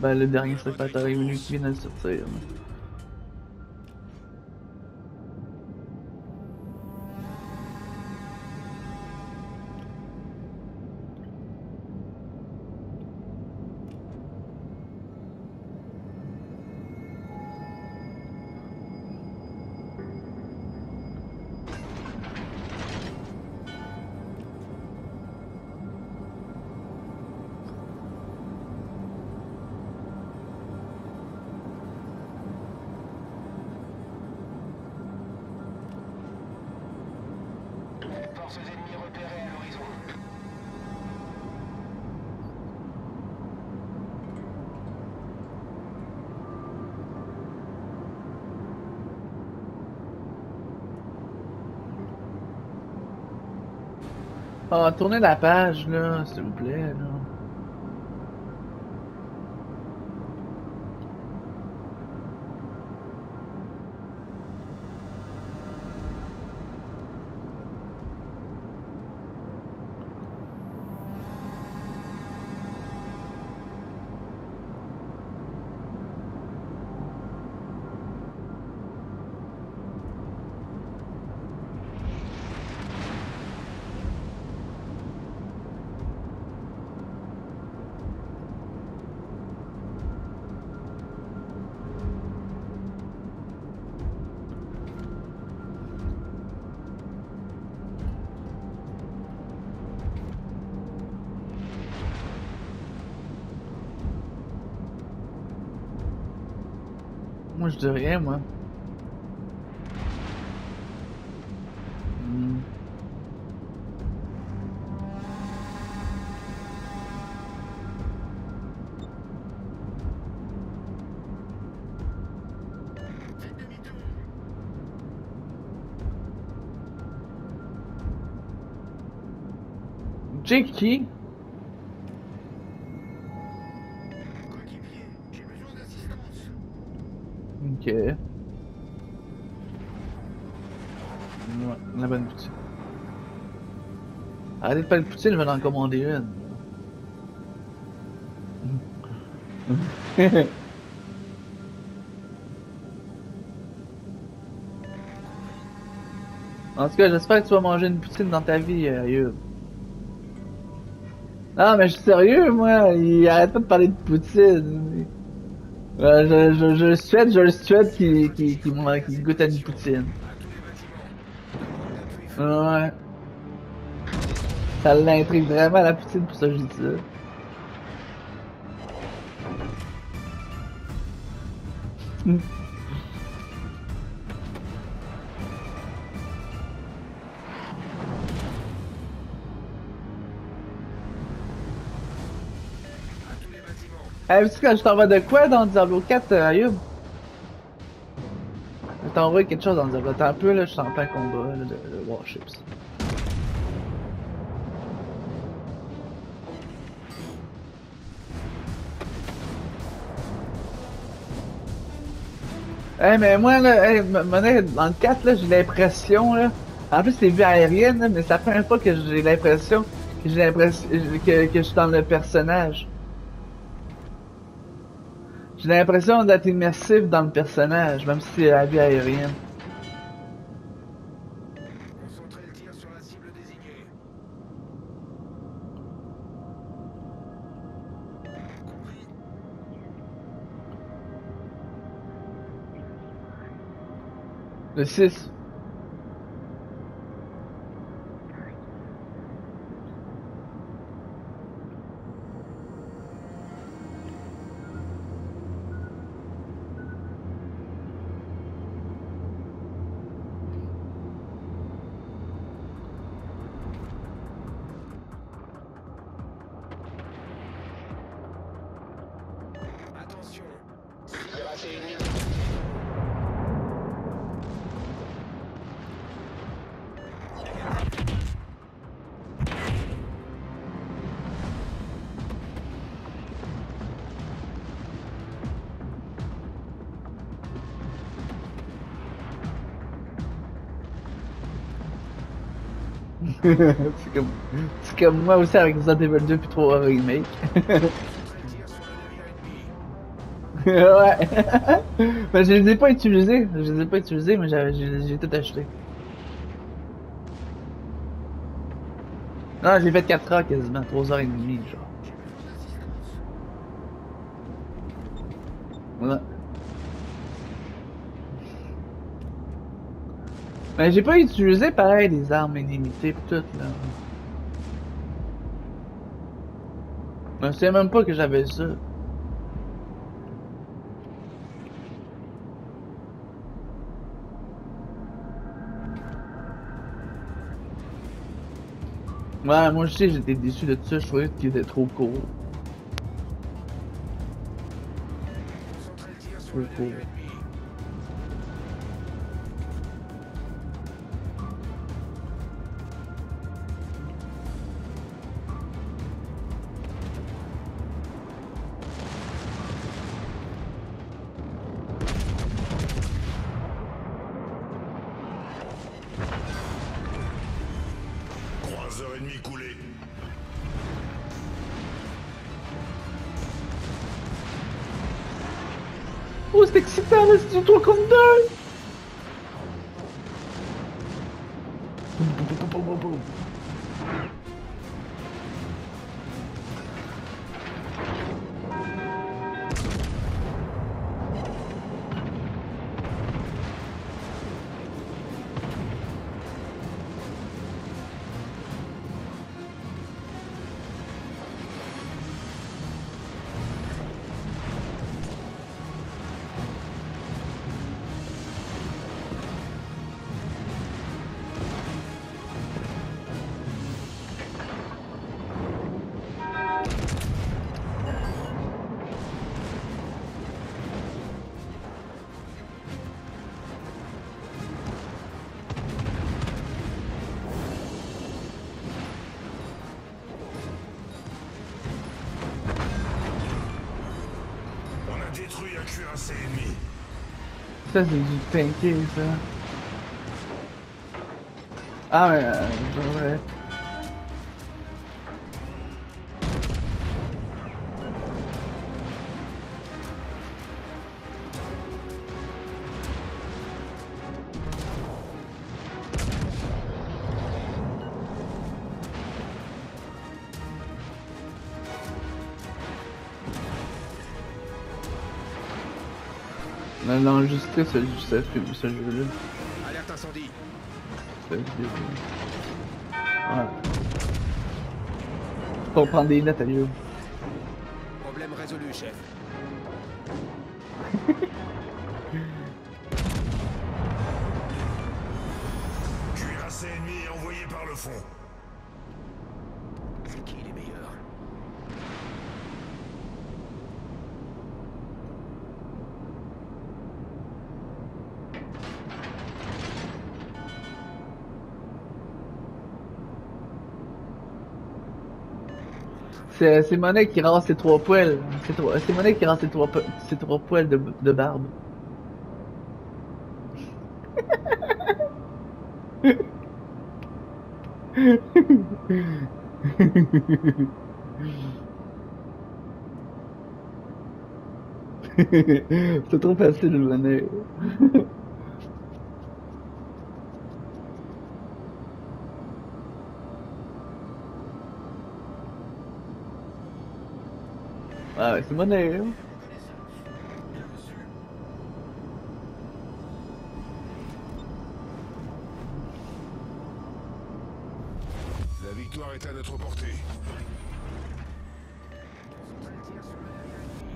Ben, le dernier Street Fighter Evolution qui vient de sortir. Forces ennemies repérées à l'horizon. Ah, tournez la page, là, s'il vous plaît, là. Moi, je dis rien, moi. Hmm. Jake qui? Coéquipier, j'ai besoin d'assistance. Ok. Ouais, la bonne poutine. Arrêtez de pas le poutine, je vais en commander une. En tout cas, j'espère que tu vas manger une poutine dans ta vie, Ayub. Non, mais je suis sérieux, moi. Il arrête pas de parler de poutine. Je le souhaite, qui goûte à une poutine. À tous les bâtiments. Ouais. Ça l'intrigue vraiment la poutine, pour ça que je dis ça. À tous les bâtiments. Hey, tu quand je t'envoie de quoi dans Diablo 4, Ayub? Je t'envoie quelque chose dans Diablo. Attends un peu, là, je suis en plein combat là, de Warships. Hey, mais moi, là, hey, dans le 4, là, j'ai l'impression, là. En plus, c'est vue aérienne, là, mais c'est la première fois que j'ai l'impression que je suis dans le personnage. J'ai l'impression d'être immersif dans le personnage, même si c'est la vue aérienne. Concentrez le tir sur la cible désignée. Compris. Le 6. Attention. Cuirassé ennemi. C'est comme moi aussi avec Resident Evil 2 puis 3 Remake. Concentrez le tir sur le navire ennemi. Ouais. Ben, je les ai pas utilisés. Je les ai pas utilisés, mais j'ai tout acheté. Non, j'ai fait 4 heures quasiment, 3h30, genre. Ouais. Mais j'ai pas utilisé pareil les armes illimitées pis tout, là. Je sais même pas que j'avais ça. Ouais, moi je sais, j'étais déçu de tout ça, je trouvais qu'il était trop court. Concentrez le tir sur Trop le court. navire ennemi. Croiseur ennemi coulé. Oh, c'est excitant, là, c'est du 3 contre 2! On a détruit un cuirassé ennemi. Ça, c'est du tanké, ça. Ah, mais, ouais. On a enregistré ce jeu-là. Alerte incendie. Cette vidéo. Ouais. Faut prendre des notes à lui. Problème résolu, chef. Cuirassé ennemi envoyé par le fond. C'est qui les meilleurs? C'est Monet qui rase ses 3 poils. C'est Monet qui rase ses trois poils de barbe. C'est trop facile, Monet. Ah ouais, c'est Monet. Hein. La victoire est à notre portée. Concentrez le tir sur le navire ennemi.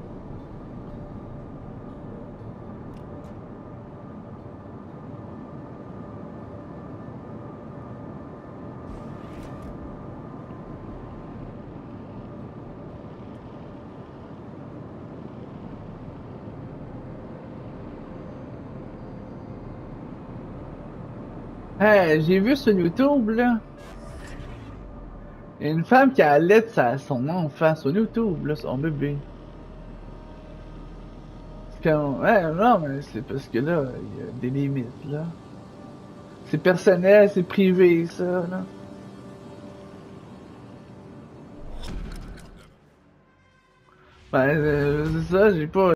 Hey, j'ai vu sur YouTube, là. Il y a une femme qui allait son enfant sur YouTube, là, son bébé. Ouais, non, mais c'est parce que là, il y a des limites, là. C'est personnel, c'est privé, ça, là. Ben, c'est ça, j'ai pas...